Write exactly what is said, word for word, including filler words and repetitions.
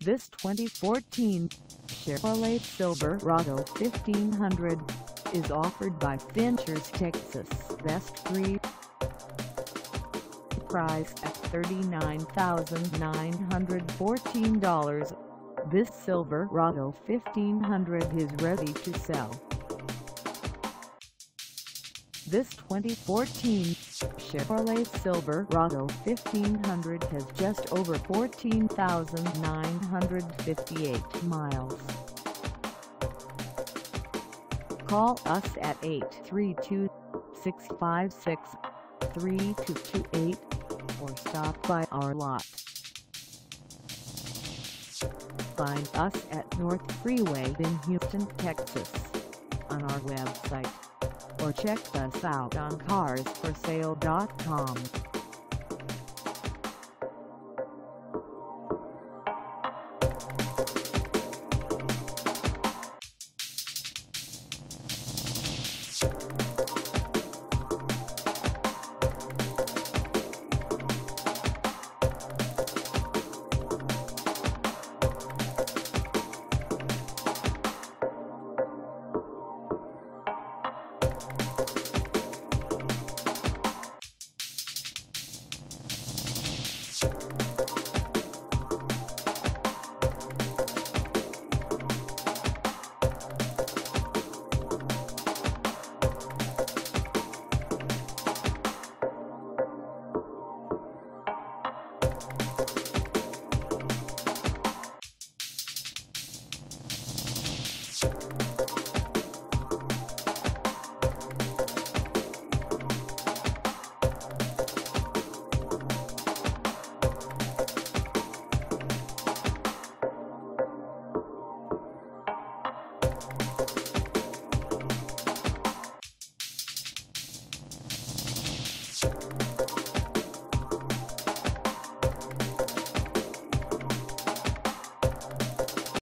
This twenty fourteen Chevrolet Silverado fifteen hundred is offered by Finchers Texas Best three. Price at thirty-nine thousand nine hundred fourteen dollars, this Silverado fifteen hundred is ready to sell. This twenty fourteen Chevrolet Silverado fifteen hundred has just over fourteen thousand nine hundred fifty-eight miles. Call us at eight three two, six five six, three two two eight or stop by our lot. Find us at North Freeway in Houston, Texas on our website, or check us out on cars for sale dot com. You